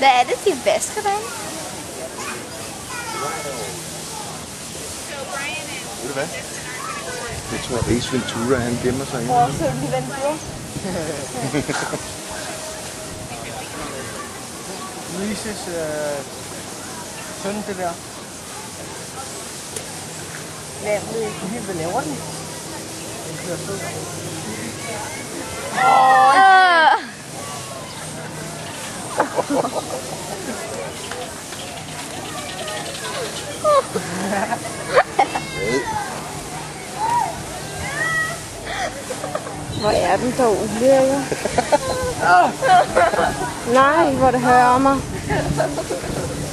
Hvad er det, de vasker derinde? Ved du hvad? Jeg tror, Ace Ventura, han gemmer sig inde. Hvor ser du Ventura? Louises søn, det der. Hvad laver den? Den kører sød. Hvor er den dog ulækker. Nej, hvor det hører mig.